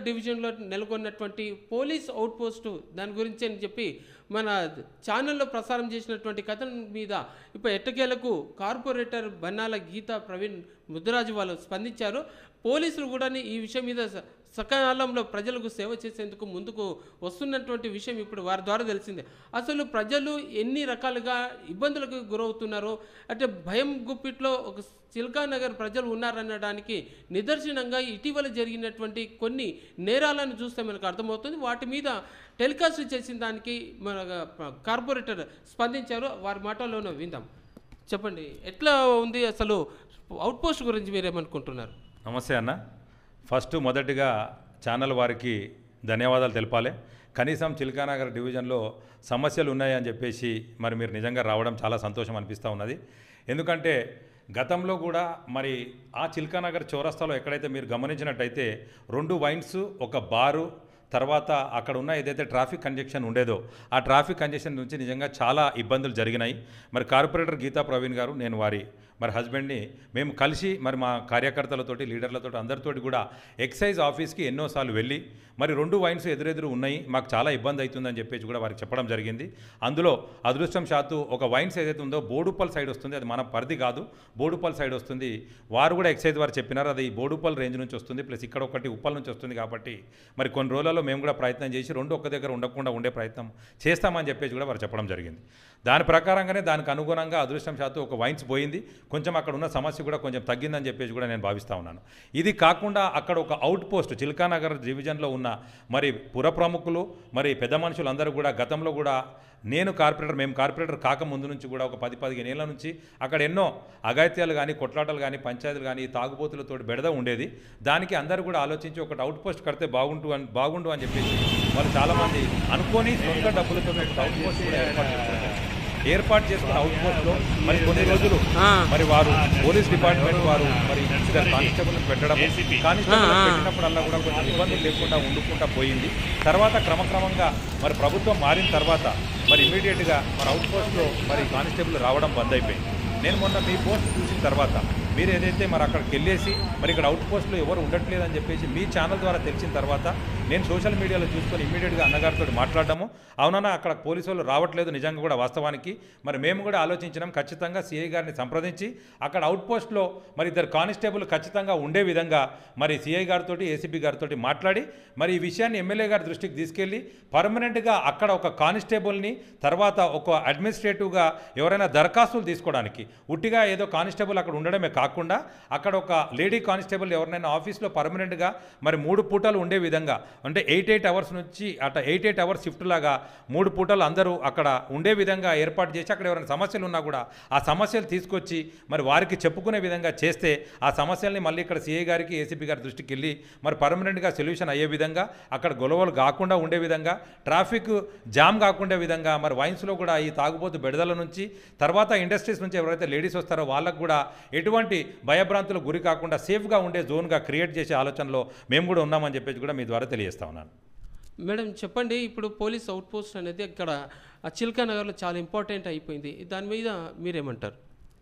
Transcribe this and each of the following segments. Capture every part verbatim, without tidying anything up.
డివిజన్లో నెలకొన్నటువంటి police out post దాని గురించి అని చెప్పి మన ఛానల్లో ప్రసారం చేసినటువంటి కథ మీద ఇప్పుడు ఎట్టకేలకు కార్పొరేటర్ బన్నాల గీతా ప్రవీణ్ ముద్దురాజు వాళ్ళు స్పందించారు. పోలీసులు కూడా ఈ విషయం మీద సకాలంలో ప్రజలకు సేవ చేసేందుకు ముందుకు వస్తున్నటువంటి విషయం ఇప్పుడు వారి ద్వారా తెలిసిందే. అసలు ప్రజలు ఎన్ని రకాలుగా ఇబ్బందులకు గురవుతున్నారో, అంటే భయం గుప్పిట్లో ఒక చిల్కానగర్ ప్రజలు ఉన్నారనడానికి నిదర్శనంగా ఇటీవల జరిగినటువంటి కొన్ని నేరాలను చూస్తే మనకు అర్థమవుతుంది. వాటి మీద టెలికాస్ట్ చేసిన దానికి మన కార్పొరేటర్ స్పందించారు. వారి మాటల్లోనే విందాం. చెప్పండి, ఎట్లా ఉంది అసలు అవుట్ పోస్ట్ గురించి మీరేమనుకుంటున్నారు? నమస్తే అన్న. ఫస్ట్ మొదటిగా ఛానల్ వారికి ధన్యవాదాలు తెలపాలి. కనీసం చిల్కానగర్ డివిజన్లో సమస్యలు ఉన్నాయని చెప్పేసి మరి మీరు నిజంగా రావడం చాలా సంతోషం అనిపిస్తూ ఉన్నది. ఎందుకంటే గతంలో కూడా మరి ఆ చిల్కానగర్ చౌరస్తాలో ఎక్కడైతే మీరు గమనించినట్టయితే రెండు వైన్స్, ఒక బారు, తర్వాత అక్కడ ఉన్న ఏదైతే ట్రాఫిక్ కంజెక్షన్ ఉండేదో ఆ ట్రాఫిక్ కంజెక్షన్ నుంచి నిజంగా చాలా ఇబ్బందులు జరిగినాయి. మరి కార్పొరేటర్ గీతా ప్రవీణ్ గారు, నేను వారి మరి హస్బెండ్ని మేము కలిసి మరి మా కార్యకర్తలతోటి, లీడర్లతో అందరితోటి కూడా ఎక్సైజ్ ఆఫీస్కి ఎన్నోసార్లు వెళ్ళి మరి రెండు వైన్స్ ఎదురెదురు ఉన్నాయి, మాకు చాలా ఇబ్బంది అవుతుందని చెప్పేసి కూడా వారికి చెప్పడం జరిగింది. అందులో అదృష్టం శాతు ఒక వైన్స్ ఏదైతే ఉందో బోడుపల్ సైడ్ వస్తుంది, అది మన పరిధి కాదు, బోడుపల్ సైడ్ వస్తుంది. వారు కూడా ఎక్సైజ్ వారు చెప్పినారు అది బోడుపల్ రేంజ్ నుంచి వస్తుంది, ప్లస్ ఇక్కడ ఒకటి ఉప్పల్ నుంచి వస్తుంది. కాబట్టి మరి కొన్ని రోజులలో మేము కూడా ప్రయత్నం చేసి రెండు ఒక్క దగ్గర ఉండకుండా ఉండే ప్రయత్నం చేస్తామని చెప్పేసి కూడా వారు చెప్పడం జరిగింది. దాని ప్రకారంగానే దానికి అనుగుణంగా అదృష్టం శాతం ఒక వైన్స్ పోయింది, కొంచెం అక్కడ ఉన్న సమస్య కూడా కొంచెం తగ్గిందని చెప్పేసి కూడా నేను భావిస్తూ ఉన్నాను. ఇది కాకుండా అక్కడ ఒక అవుట్ పోస్ట్ చిల్కానగర్ డివిజన్లో ఉన్న మరి పుర ప్రముఖులు, మరి పెద్ద మనుషులు అందరూ కూడా గతంలో కూడా నేను కార్పొరేటర్ మేము కార్పొరేటర్ కాక ముందు నుంచి కూడా ఒక పది పదిహేను ఏళ్ళ నుంచి అక్కడ ఎన్నో అఘాయిత్యాలు కానీ, కొట్లాటలు కానీ, పంచాయతీలు కానీ, తాగుబోతులతో బెడద ఉండేది. దానికి అందరూ కూడా ఆలోచించి ఒకటి అవుట్ పోస్ట్ కడితే బాగుంటు అని బాగుండు అని చెప్పేసి వాళ్ళు చాలామంది అనుకొని సొంత డబ్బులతో అవుట్ పోస్ట్ కూడా ఏర్పాటు చేస్తారు. ఏర్పాటు చేసుకున్న అవుట్ పోస్ట్లో మరి కొన్ని రోజులు మరి వారు పోలీస్ డిపార్ట్మెంట్ వారు మరి ఇద్దరు కానిస్టేబుల్ పెట్టడం, కానిస్టేబుల్ పెట్టినప్పుడల్లా కూడా కొంచెం ఇబ్బందులు లేకుండా ఉండుకుంటా పోయింది. తర్వాత క్రమక్రమంగా మరి ప్రభుత్వం మారిన తర్వాత మరి ఇమీడియట్గా మన అవుట్ పోస్ట్లో మరి కానిస్టేబుల్ రావడం బంద్ అయిపోయింది. నేను మొన్న మీ పోస్ట్ చూసిన తర్వాత మీరు ఏదైతే మరి అక్కడికి వెళ్ళేసి మరి ఇక్కడ అవుట్ పోస్ట్లో ఎవరు ఉండట్లేదని చెప్పేసి మీ ఛానల్ ద్వారా తెలిసిన తర్వాత నేను సోషల్ మీడియాలో చూసుకొని ఇమీడియట్గా అన్నగారితో మాట్లాడడము, అవునన్నా అక్కడ పోలీసు వాళ్ళు రావట్లేదు నిజంగా కూడా వాస్తవానికి మరి మేము కూడా ఆలోచించినాం, ఖచ్చితంగా సిఐ గారిని సంప్రదించి అక్కడ అవుట్ పోస్ట్లో మరి ఇద్దరు కానిస్టేబుల్ ఖచ్చితంగా ఉండే విధంగా మరి సిఐ గారితో, ఏసీపీ గారితో మాట్లాడి మరి ఈ విషయాన్ని ఎమ్మెల్యే గారి దృష్టికి తీసుకెళ్ళి పర్మనెంట్గా అక్కడ ఒక కానిస్టేబుల్ని, తర్వాత ఒక అడ్మినిస్ట్రేటివ్గా ఎవరైనా దరఖాస్తులు తీసుకోవడానికి, ఉట్టిగా ఏదో కానిస్టేబుల్ అక్కడ ఉండడమే కాకుండా అక్కడ ఒక లేడీ కానిస్టేబుల్ ఎవరినైనా ఆఫీస్లో పర్మనెంట్గా మరి మూడు పూటలు ఉండే విధంగా, అంటే ఎయిట్ ఎయిట్ అవర్స్ నుంచి అట్లా ఎయిట్ ఎయిట్ అవర్స్ షిఫ్ట్ లాగా మూడు పూటలు అందరూ అక్కడ ఉండే విధంగా ఏర్పాటు చేసి అక్కడ ఎవరైనా సమస్యలు ఉన్నా కూడా ఆ సమస్యలు తీసుకొచ్చి మరి వారికి చెప్పుకునే విధంగా చేస్తే ఆ సమస్యల్ని మళ్ళీ ఇక్కడ సిఐ గారికి, ఏసీపీ గారి దృష్టికి వెళ్ళి మరి పర్మనెంట్గా సొల్యూషన్ అయ్యే విధంగా, అక్కడ గొడవలు కాకుండా ఉండే విధంగా, ట్రాఫిక్ జామ్ కాకుండా విధంగా మరి వైన్స్లో కూడా ఈ తాగుబోతు బెడదల నుంచి, తర్వాత ఇండస్ట్రీస్ నుంచి ఎవరైతే లేడీస్ వస్తారో వాళ్ళకు కూడా ఎటువంటి భయభ్రాంతులకు గురి కాకుండా సేఫ్గా ఉండే జోన్గా క్రియేట్ చేసే ఆలోచనలో మేము కూడా ఉన్నామని చెప్పేసి కూడా మీ ద్వారా తెలియజేస్తా ఉన్నాను. మేడం చెప్పండి, ఇప్పుడు పోలీస్ అవుట్ పోస్ట్ అనేది ఇక్కడ చిల్కానగర్లో చాలా ఇంపార్టెంట్ అయిపోయింది, దాని మీద మీరేమంటారు?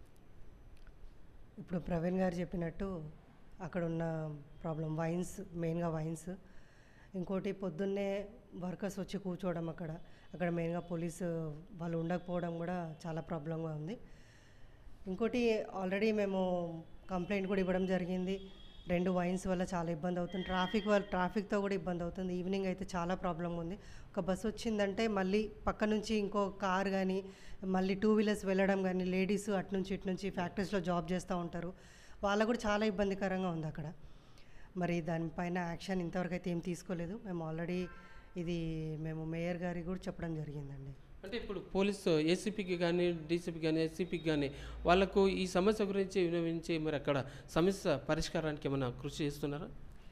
ఇప్పుడు ప్రవీణ్ గారు చెప్పినట్టు అక్కడ ఉన్న ప్రాబ్లం వైన్స్, మెయిన్గా వైన్స్. ఇంకోటి పొద్దున్నే వర్కర్స్ వచ్చి కూర్చోవడం, అక్కడ అక్కడ మెయిన్గా పోలీసు వాళ్ళు ఉండకపోవడం కూడా చాలా ప్రాబ్లంగా ఉంది. ఇంకోటి ఆల్రెడీ మేము కంప్లైంట్ కూడా ఇవ్వడం జరిగింది. రెండు వైన్స్ వల్ల చాలా ఇబ్బంది అవుతుంది, ట్రాఫిక్ వల్ల ట్రాఫిక్తో కూడా ఇబ్బంది అవుతుంది. ఈవినింగ్ అయితే చాలా ప్రాబ్లం ఉంది. ఒక బస్సు వచ్చిందంటే మళ్ళీ పక్క నుంచి ఇంకో కార్ కానీ, మళ్ళీ టూ వీలర్స్ వెళ్ళడం కానీ, లేడీస్ అటు నుంచి ఇటు నుంచి ఫ్యాక్టరీస్లో జాబ్ చేస్తూ ఉంటారు, వాళ్ళకు కూడా చాలా ఇబ్బందికరంగా ఉంది అక్కడ. మరి దానిపైన యాక్షన్ ఇంతవరకు అయితే ఏం తీసుకోలేదు. మేము ఆల్రెడీ ఇది మేము మేయర్ గారికి కూడా చెప్పడం జరిగిందండి. అంటే ఇప్పుడు పోలీసు ఏసీపీకి కానీ, డీసీపీ కానీ, ఎస్సీపీకి కానీ వాళ్ళకు ఈ సమస్య గురించి వినవించి మరి అక్కడ సమస్య పరిష్కారానికి ఏమైనా కృషి చేస్తున్నారా?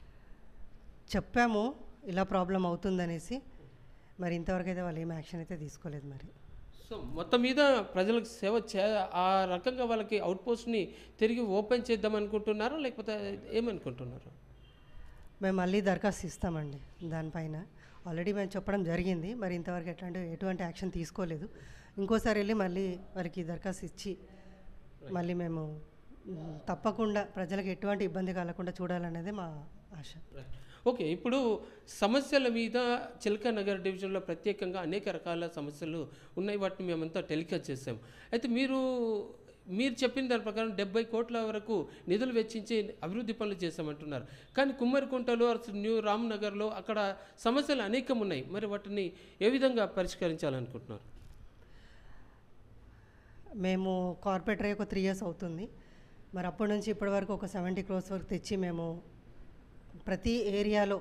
చెప్పాము ఇలా ప్రాబ్లం అవుతుందనేసి, మరి ఇంతవరకు అయితే వాళ్ళు ఏం యాక్షన్ అయితే తీసుకోలేదు. మరి సో మొత్తం మీద ప్రజలకు సేవ చే ఆ రకంగా వాళ్ళకి అవుట్ పోస్ట్ని తిరిగి ఓపెన్ చేద్దాం అనుకుంటున్నారా, లేకపోతే ఏమనుకుంటున్నారు? మేము మళ్ళీ దరఖాస్తు ఇస్తామండి దానిపైన. ఆల్రెడీ మేము చెప్పడం జరిగింది, మరి ఇంతవరకు ఎట్లాంటి ఎటువంటి యాక్షన్ తీసుకోలేదు. ఇంకోసారి వెళ్ళి మళ్ళీ వారికి దరఖాస్తు ఇచ్చి మళ్ళీ మేము తప్పకుండా ప్రజలకు ఎటువంటి ఇబ్బంది కలగకుండా చూడాలనేది మా ఆశ. ఓకే, ఇప్పుడు సమస్యల మీద చిలకా నగర్ డివిజన్లో ప్రత్యేకంగా అనేక రకాల సమస్యలు ఉన్నాయి, వాటిని మేమంతా టెలికాస్ట్ చేసాం. అయితే మీరు మీరు చెప్పిన దాని ప్రకారం డెబ్బై కోట్ల వరకు నిధులు వెచ్చించి అభివృద్ధి పనులు చేశామంటున్నారు. కానీ కుమ్మరికుంటలో న్యూ రామ్నగర్లో అక్కడ సమస్యలు అనేకం ఉన్నాయి. మరి వాటిని ఏ విధంగా పరిష్కరించాలనుకుంటున్నారు? మేము కార్పొరేటర్ అయ్యి ఒక త్రీ ఇయర్స్ అవుతుంది. మరి అప్పటి నుంచి ఇప్పటి వరకు ఒక సెవెంటీ క్రోర్స్ వరకు తెచ్చి మేము ప్రతి ఏరియాలో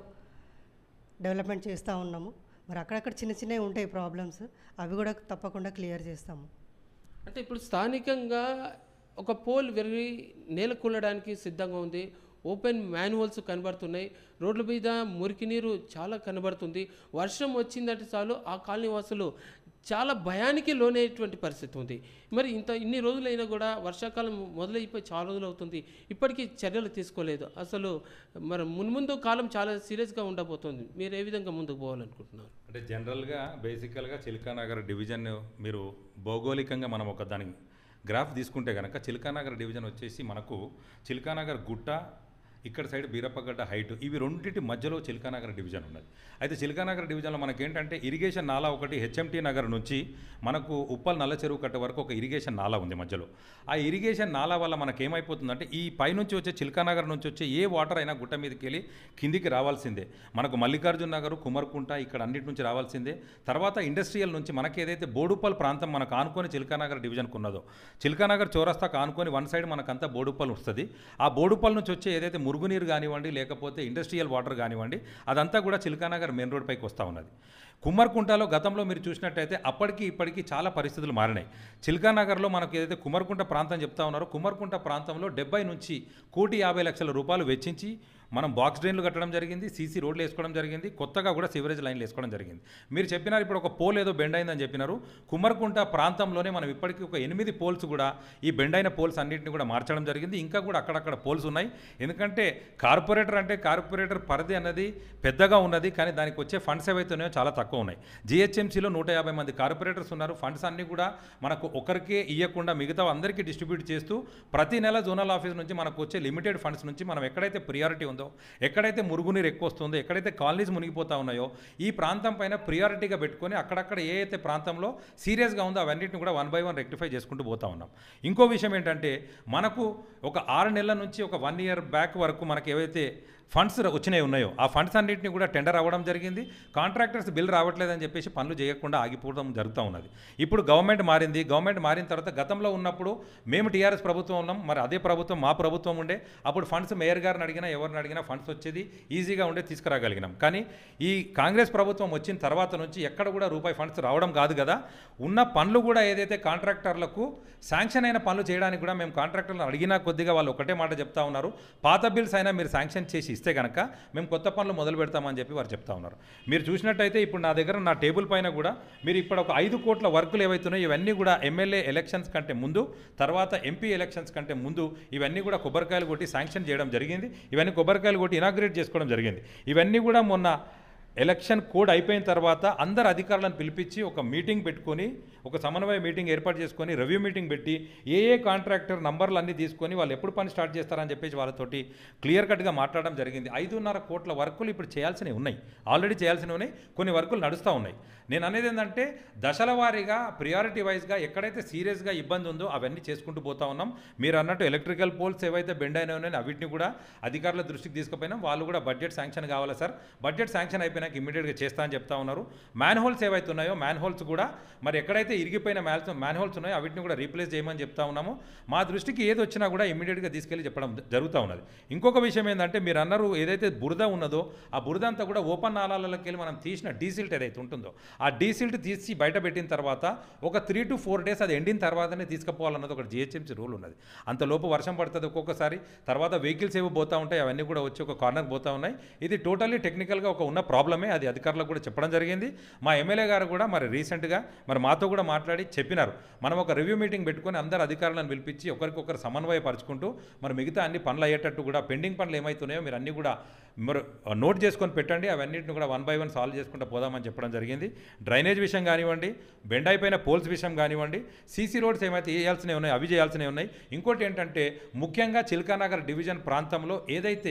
డెవలప్మెంట్ చేస్తూ ఉన్నాము. మరి అక్కడక్కడ చిన్న చిన్నవి ఉంటాయి ప్రాబ్లమ్స్, అవి కూడా తప్పకుండా క్లియర్ చేస్తాము. అంటే ఇప్పుడు స్థానికంగా ఒక పోల్ వెర్రి నేల కూలడానికి సిద్ధంగా ఉంది. ఓపెన్ మాన్యువల్స్ కనబడుతున్నాయి. రోడ్ల మీద మురికి నీరు చాలా కనబడుతుంది. వర్షం వచ్చిందంటే చాలు ఆ కాలనీ వాసులు చాలా భయానికి లోనయ్యేటువంటి పరిస్థితి ఉంది. మరి ఇంత ఇన్ని రోజులైనా కూడా వర్షాకాలం మొదలైపోయి చాలా రోజులు అవుతుంది, ఇప్పటికీ చర్యలు తీసుకోలేదు. అసలు మరి మున్ముందు కాలం చాలా సీరియస్గా ఉండబోతుంది. మీరు ఏ విధంగా ముందుకు పోవాలనుకుంటున్నారు? అంటే జనరల్గా బేసికల్గా చిలకానగర్ డివిజన్ మీరు భౌగోళికంగా మనం ఒక దాని గ్రాఫ్ తీసుకుంటే కనుక చిలకానగర్ డివిజన్ వచ్చేసి మనకు చిలకానగర్ గుట్ట, ఇక్కడ సైడ్ బీరప్పగడ్డ హైట్, ఇవి రెండింటి మధ్యలో చిలకానగర్ డివిజన్ ఉన్నది. అయితే చిలకానగర్ డివిజన్లో మనకేంటంటే ఇరిగేషన్ నాలా ఒకటి హెచ్ఎంటీ నగర్ నుంచి మనకు ఉప్పల్ నల్ల చెరువు కట్ట వరకు ఒక ఇరిగేషన్ నాలా ఉంది మధ్యలో. ఆ ఇరిగేషన్ నాలా వల్ల మనకేమైపోతుందంటే ఈ పైనుంచి వచ్చే చిలకానగర్ నుంచి వచ్చే ఏ వాటర్ అయినా గుట్ట మీదకి వెళ్ళి కిందికి రావాల్సిందే. మనకు మల్లికార్జున నగర్, కుమర్కుంట ఇక్కడ అన్నిటి నుంచి రావాల్సిందే. తర్వాత ఇండస్ట్రియల్ నుంచి మనకి ఏదైతే బోడుప్పల్ ప్రాంతం మనకు ఆనుకొని చిలకానగర్ డివిజన్కు ఉన్నదో, చిలకానగర్ చౌరస్తాకు ఆనుకొని వన్ సైడ్ మనకంతా బోడుప్పల్ వస్తుంది. ఆ బోడుప్పల్ నుంచి వచ్చే ఏదైతే మురుగునీరు కానివ్వండి, లేకపోతే ఇండస్ట్రియల్ వాటర్ కానివ్వండి, అదంతా కూడా చిలకానగర్ మెయిన్ రోడ్ పైకి వస్తూ ఉన్నది. కుమ్మర్కుంటలో గతంలో మీరు చూసినట్టయితే అప్పటికి ఇప్పటికీ చాలా పరిస్థితులు మారినాయి. చిలకానగర్లో మనకు ఏదైతే కుమ్మర్కుంట ప్రాంతం చెప్తా ఉన్నారో, కుమ్మర్కుంట ప్రాంతంలో డెబ్బై నుంచి కోటి యాభై లక్షల రూపాయలు వెచ్చించి మనం బాక్స్ డ్రైన్లు కట్టడం జరిగింది, సీసీ రోడ్లు వేసుకోవడం జరిగింది, కొత్తగా కూడా సివరేజ్ లైన్లు వేసుకోవడం జరిగింది. మీరు చెప్పినారు ఇప్పుడు ఒక పోల్ ఏదో బెండ్ అయిందని చెప్పినారు. కుమ్మర్కుంట ప్రాంతంలోనే మనం ఇప్పటికీ ఒక ఎనిమిది పోల్స్ కూడా ఈ బెండ్ అయిన పోల్స్ అన్నింటినీ కూడా మార్చడం జరిగింది. ఇంకా కూడా అక్కడక్కడ పోల్స్ ఉన్నాయి. ఎందుకంటే కార్పొరేటర్ అంటే కార్పొరేటర్ పరిధి అన్నది పెద్దగా ఉన్నది, కానీ దానికి వచ్చే ఫండ్స్ ఏవైతే ఉన్నాయో చాలా తక్కువ ఉన్నాయి. జిహెచ్ఎంసీలో నూట యాభై మంది కార్పొరేటర్స్ ఉన్నారు. ఫండ్స్ అన్నీ కూడా మనకు ఒకరికే ఇవ్వకుండా మిగతా అందరికీ డిస్ట్రిబ్యూట్ చేస్తూ ప్రతి నెల జోనల్ ఆఫీస్ నుంచి మనకు వచ్చే లిమిటెడ్ ఫండ్స్ నుంచి మనం ఎక్కడైతే ప్రియారిటీ ఉందో, ఎక్కడైతే మురుగునీరు ఎక్కువ వస్తుందో, ఎక్కడైతే కాలనీస్ మునిగిపోతా ఉన్నాయో ఈ ప్రాంతం పైన ప్రియారిటీగా పెట్టుకొని అక్కడక్కడ ఏ అయితే ప్రాంతంలో సీరియస్గా ఉందో అవన్నిటిని కూడా వన్ బై వన్ రెక్టిఫై చేసుకుంటూ పోతా ఉన్నాం. ఇంకో విషయం ఏంటంటే మనకు ఒక ఆరు నెలల నుంచి ఒక వన్ ఇయర్ బ్యాక్ వరకు మనకు ఏవైతే ఫండ్స్ వచ్చినాయి ఉన్నాయో ఆ ఫండ్స్ అన్నింటినీ కూడా టెండర్ అవ్వడం జరిగింది. కాంట్రాక్టర్స్ బిల్ రావట్లేదని చెప్పేసి పనులు చేయకుండా ఆగిపోవడం జరుగుతూ ఉన్నది. ఇప్పుడు గవర్నమెంట్ మారింది. గవర్నమెంట్ మారిన తర్వాత గతంలో ఉన్నప్పుడు మేము టీఆర్ఎస్ ప్రభుత్వం ఉన్నాం, మరి అదే ప్రభుత్వం మా ప్రభుత్వం ఉండే, అప్పుడు ఫండ్స్ మేయర్ గారిని అడిగినా ఎవరిని అడిగినా ఫండ్స్ వచ్చేది, ఈజీగా ఉండే తీసుకురాగలిగినాం. కానీ ఈ కాంగ్రెస్ ప్రభుత్వం వచ్చిన తర్వాత నుంచి ఎక్కడ కూడా రూపాయి ఫండ్స్ రావడం కాదు కదా, ఉన్న పనులు కూడా ఏదైతే కాంట్రాక్టర్లకు శాంక్షన్ అయిన పనులు చేయడానికి కూడా మేము కాంట్రాక్టర్లను అడిగినా కొద్దిగా వాళ్ళు ఒకటే మాట చెప్తా ఉన్నారు, పాత బిల్స్ అయినా మీరు శాంక్షన్ చేసి ఇస్తే కనుక మేము కొత్త పనులు మొదలు పెడతామని చెప్పి వారు చెప్తా ఉన్నారు. మీరు చూసినట్టయితే ఇప్పుడు నా దగ్గర నా టేబుల్ పైన కూడా మీరు ఇప్పుడు ఒక ఐదు కోట్ల వర్కులు ఏవైతున్నాయో ఇవన్నీ కూడా ఎమ్మెల్యే ఎలక్షన్స్ కంటే ముందు, తర్వాత ఎంపీ ఎలక్షన్స్ కంటే ముందు ఇవన్నీ కూడా కొబ్బరికాయలు కొట్టి శాంక్షన్ చేయడం జరిగింది. ఇవన్నీ కొబ్బరికాయలు కొట్టి ఇనాగ్రేట్ చేసుకోవడం జరిగింది. ఇవన్నీ కూడా మొన్న ఎలక్షన్ కోడ్ అయిపోయిన తర్వాత అందరు అధికారులను పిలిపించి ఒక మీటింగ్ పెట్టుకొని, ఒక సమన్వయ మీటింగ్ ఏర్పాటు చేసుకొని రివ్యూ మీటింగ్ పెట్టి ఏ ఏ కాంట్రాక్టర్ నంబర్లు అన్నీ తీసుకొని వాళ్ళు ఎప్పుడు పని స్టార్ట్ చేస్తారని చెప్పేసి వాళ్ళతోటి క్లియర్ కట్గా మాట్లాడడం జరిగింది. ఐదున్నర కోట్ల వర్కులు ఇప్పుడు చేయాల్సినవి ఉన్నాయి, ఆల్రెడీ చేయాల్సినవి ఉన్నాయి, కొన్ని వర్కులు నడుస్తూ ఉన్నాయి. నేను అనేది ఏంటంటే దశల వారీగా ప్రియారిటీ వైజ్గా ఎక్కడైతే సీరియస్గా ఇబ్బంది ఉందో అవన్నీ చేసుకుంటూ పోతా ఉన్నాం. మీరు అన్నట్టు ఎలక్ట్రికల్ పోల్స్ ఏవైతే బెండ్ అయినా ఉన్నాయో అవిటిని కూడా అధికారుల దృష్టికి తీసుకుపోయినాం. వాళ్ళు కూడా బడ్జెట్ శాంక్షన్ కావాలి సార్, బడ్జెట్ శాంక్షన్ అయిపోయినాక ఇమీడియట్గా చేస్తా అని చెప్తా ఉన్నారు. మ్యాన్ హోల్స్ ఏవైతే ఉన్నాయో మ్యాన్ హోల్స్ కూడా మరి ఎక్కడైతే ఇరిగిపోయిన మ్యాన్ మ్యాన్ హోల్స్ ఉన్నాయో అవిటిని కూడా రీప్లేస్ చేయమని చెప్తా ఉన్నాము. మా దృష్టికి ఏది వచ్చినా కూడా ఇమీడియట్గా తీసుకెళ్ళి చెప్పడం జరుగుతూ ఉన్నది. ఇంకొక విషయం ఏంటంటే మీరు అన్నారు ఏదైతే బురద ఉన్నదో ఆ బురద అంతా కూడా ఓపెన్ నాలాలకి వెళ్ళి మనం తీసిన డీసిల్ట్ ఏదైతే ఉంటుందో ఆ డీసిల్ట్ తీసి బయట పెట్టిన తర్వాత ఒక త్రీ టు ఫోర్ డేస్ అది ఎండిన తర్వాతనే తీసుకుపోవాలన్నది ఒక జిహెచ్ఎంసీ రూల్ ఉన్నది. అంతలోపు వర్షం పడుతుంది ఒక్కొక్కసారి, తర్వాత వెహికల్స్ ఏవో పోతూ ఉంటాయి, అవన్నీ కూడా వచ్చి ఒక కార్నర్కి పోతూ ఉన్నాయి. ఇది టోటల్లీ టెక్నికల్గా ఒక ఉన్న ప్రాబ్లమే, అది అధికారులకు కూడా చెప్పడం జరిగింది. మా ఎమ్మెల్యే గారు కూడా మరి రీసెంట్గా మరి మాతో కూడా మాట్లాడి చెప్పినారు, మనం ఒక రివ్యూ మీటింగ్ పెట్టుకొని అందరు అధికారులను పిలిపించి ఒకరికొకరు సమన్వయపరుచుకుంటూ మరి మిగతా అన్ని పనులు అయ్యేటట్టు కూడా పెండింగ్ పనులు ఏమవుతున్నాయో మీరు అన్నీ కూడా మరి నోట్ చేసుకొని పెట్టండి, అవన్నింటిని కూడా వన్ బై వన్ సాల్వ్ చేసుకుంటూ పోదామని చెప్పడం జరిగింది. డ్రైనేజ్ విషయం కానివ్వండి, బెండ్ అయిపోయిన పోల్స్ విషయం కానివ్వండి, సీసీ రోడ్స్ ఏమైతే చేయాల్సినవి ఉన్నాయి అవి చేయాల్సినవి ఉన్నాయి. ఇంకోటి ఏంటంటే ముఖ్యంగా చిలకానగర్ డివిజన్ ప్రాంతంలో ఏదైతే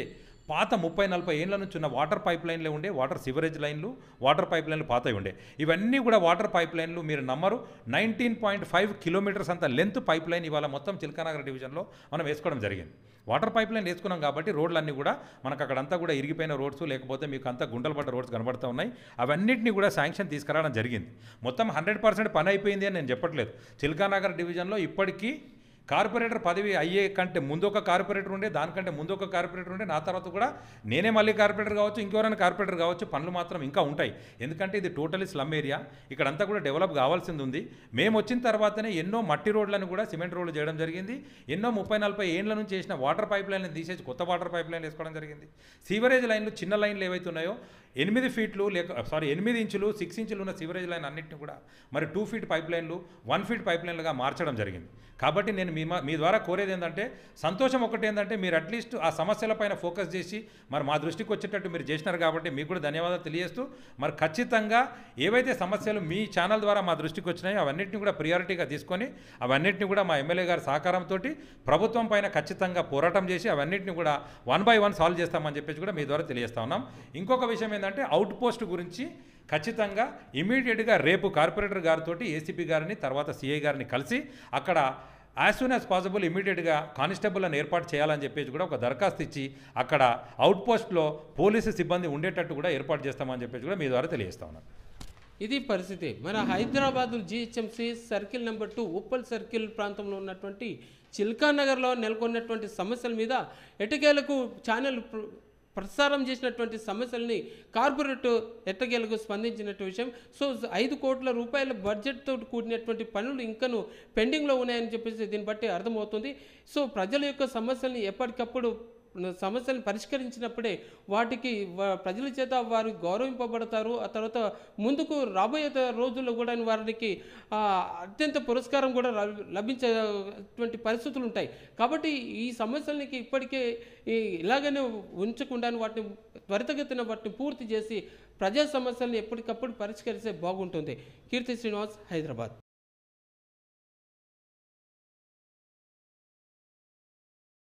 పాత ముప్పై నలభై ఏళ్ళ నుంచి ఉన్న వాటర్ పైప్ లైన్లే ఉండే, వాటర్ సివరేజ్ లైన్లు, వాటర్ పైప్ లైన్లు పాతవి ఉండే. ఇవన్నీ కూడా వాటర్ పైప్ లైన్లు మీరు నమ్మరు, నైన్టీన్ పాయింట్ ఫైవ్ కిలోమీటర్స్ అంత లెంత్ పైప్ లైన్ ఇవాళ మొత్తం చిల్కానగర్ డివిజన్లో మనం వేసుకోవడం జరిగింది. వాటర్ పైప్ లైన్ వేసుకున్నాం కాబట్టి రోడ్లన్నీ కూడా మనకు అక్కడంతా కూడా ఇరిగిపోయిన రోడ్స్, లేకపోతే మీకు అంతా గుంటలు పడ్డ రోడ్స్ కనబడుతూ ఉన్నాయి. అవన్నింటినీ కూడా శాంక్షన్ తీసుకురావడం జరిగింది. మొత్తం హండ్రెడ్ పర్సెంట్ పని అయిపోయింది అని నేను చెప్పట్లేదు. చిల్కానగర్ డివిజన్లో ఇప్పటికీ కార్పొరేటర్ పదవి అయ్యే కంటే ముందు ఒక కార్పొరేటర్ ఉండే, దానికంటే ముందు ఒక కార్పొరేటర్ ఉండే, నా తర్వాత కూడా నేనే మళ్ళీ కార్పొరేటర్ కావచ్చు, ఇంకెవరైనా కార్పొరేటర్ కావచ్చు. పనులు మాత్రం ఇంకా ఉంటాయి, ఎందుకంటే ఇది టోటలీ స్లమ్ ఏరియా, ఇక్కడంతా కూడా డెవలప్ కావాల్సింది ఉంది. మేము వచ్చిన తర్వాతనే ఎన్నో మట్టి రోడ్లను కూడా సిమెంట్ రోడ్లు చేయడం జరిగింది. ఎన్నో ముప్పై నలభై ఏళ్ళ నుంచి చేసిన వాటర్ పైప్ లైన్లను తీసేసి కొత్త వాటర్ పైప్ లైన్లు వేసుకోవడం జరిగింది. సీవరేజ్ లైన్లు చిన్న లైన్లు ఏవైతే ఉన్నాయో ఎనిమిది ఫీట్లు లేక సారీ ఎనిమిది ఇంచులు సిక్స్ ఇంచులు ఉన్న సివరేజ్ లైన్ అన్నింటిని కూడా మరి టూ ఫీట్ పైప్ లైన్లు, వన్ ఫీట్ పైప్ లైన్లుగా మార్చడం జరిగింది. కాబట్టి నేను మీ మీ ద్వారా కోరేది ఏంటంటే, సంతోషం ఒకటి ఏంటంటే మీరు అట్లీస్ట్ ఆ సమస్యలపైన ఫోకస్ చేసి మరి మా దృష్టికి వచ్చేటట్టు మీరు చేసినారు కాబట్టి మీకు కూడా ధన్యవాదాలు తెలియజేస్తూ, మరి ఖచ్చితంగా ఏవైతే సమస్యలు మీ ఛానల్ ద్వారా మా దృష్టికి వచ్చినాయో అవన్నింటినీ కూడా ప్రియారిటీగా తీసుకొని అవన్నింటినీ కూడా మా ఎమ్మెల్యే గారి సహకారంతో ప్రభుత్వం పైన ఖచ్చితంగా పోరాటం చేసి అవన్నింటినీ కూడా వన్ బై వన్ సాల్వ్ చేస్తామని చెప్పేసి కూడా మీ ద్వారా తెలియజేస్తా ఉన్నాం. ఇంకొక విషయం ఏంటంటే, అవుట్ పోస్ట్ గురించి ఖచ్చితంగా ఇమీడియట్గా రేపు కార్పొరేటర్ గారితో ఏసీపీ గారిని తర్వాత సిఐ గారిని కలిసి అక్కడ యాజ్ సూన్ యాజ్ పాసిబుల్ ఇమీడియట్గా కానిస్టేబుల్ని ఏర్పాటు చేయాలని చెప్పేసి కూడా ఒక దరఖాస్తు ఇచ్చి అక్కడ అవుట్ పోస్ట్లో పోలీసు సిబ్బంది ఉండేటట్టు కూడా ఏర్పాటు చేస్తామని చెప్పేసి కూడా మీ ద్వారా తెలియజేస్తా ఉన్నాను. ఇది పరిస్థితి. మన Hyderabad GHMC circle number two Uppal circle ప్రాంతంలో ఉన్నటువంటి చిల్కానగర్లో నెలకొన్నటువంటి సమస్యల మీద ఎటకేలకు ఛానల్ ప్రసారం చేసినటువంటి సమస్యల్ని కార్పొరేట్ ఎట్టకేలకు స్పందించినట్టు విషయం. సో ఐదు కోట్ల రూపాయల బడ్జెట్తో కూడినటువంటి పనులు ఇంకను పెండింగ్లో ఉన్నాయని చెప్పేసి దీన్ని బట్టి అర్థమవుతుంది. సో ప్రజల యొక్క సమస్యల్ని ఎప్పటికప్పుడు సమస్యలను పరిష్కరించినప్పుడే వాటికి ప్రజల చేత వారు గౌరవింపబడతారు. ఆ తర్వాత ముందుకు రాబోయే రోజుల్లో కూడా వారికి అత్యంత పురస్కారం కూడా లభించేటువంటి పరిస్థితులు ఉంటాయి. కాబట్టి ఈ సమస్యలకి ఇప్పటికే ఇలాగనే ఉంచకుండా వాటిని త్వరితగతిన వాటిని పూర్తి చేసి ప్రజా సమస్యలను ఎప్పటికప్పుడు పరిష్కరిస్తే బాగుంటుంది. కీర్తి శ్రీనివాస్, హైదరాబాద్.